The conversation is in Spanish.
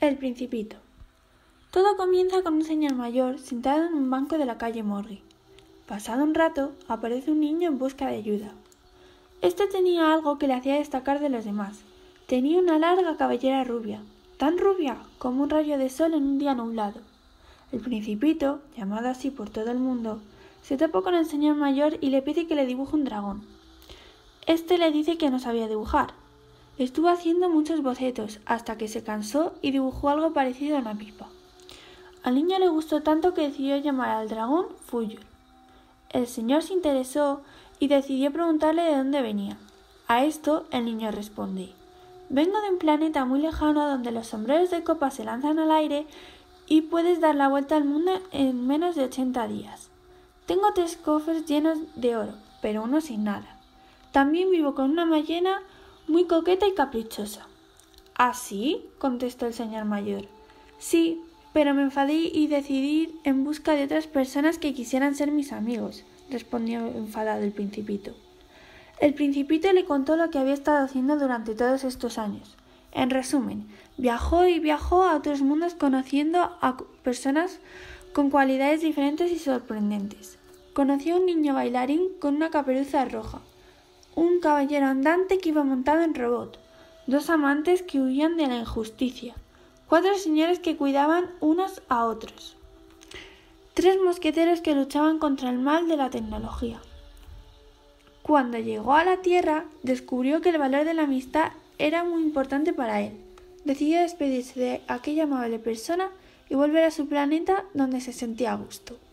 El Principito. Todo comienza con un señor mayor sentado en un banco de la calle Morgue. Pasado un rato, aparece un niño en busca de ayuda. Este tenía algo que le hacía destacar de los demás. Tenía una larga cabellera rubia, tan rubia como un rayo de sol en un día nublado. El Principito, llamado así por todo el mundo, se topa con el señor mayor y le pide que le dibuje un dragón. Este le dice que no sabía dibujar. Estuvo haciendo muchos bocetos hasta que se cansó y dibujó algo parecido a una pipa. Al niño le gustó tanto que decidió llamar al dragón Fuyul. El señor se interesó y decidió preguntarle de dónde venía. A esto el niño responde: vengo de un planeta muy lejano donde los sombreros de copa se lanzan al aire y puedes dar la vuelta al mundo en menos de 80 días. Tengo 3 cofres llenos de oro, pero uno sin nada. También vivo con una ballena muy coqueta y caprichosa. ¿Ah, sí?, contestó el señor mayor. Sí, pero me enfadé y decidí ir en busca de otras personas que quisieran ser mis amigos, respondió enfadado el Principito. El Principito le contó lo que había estado haciendo durante todos estos años. En resumen, viajó y viajó a otros mundos conociendo a personas con cualidades diferentes y sorprendentes. Conoció a un niño bailarín con una caperuza roja, un caballero andante que iba montado en robot, 2 amantes que huían de la injusticia, 4 señores que cuidaban unos a otros, 3 mosqueteros que luchaban contra el mal de la tecnología. Cuando llegó a la Tierra, descubrió que el valor de la amistad era muy importante para él. Decidió despedirse de aquella amable persona y volver a su planeta donde se sentía a gusto.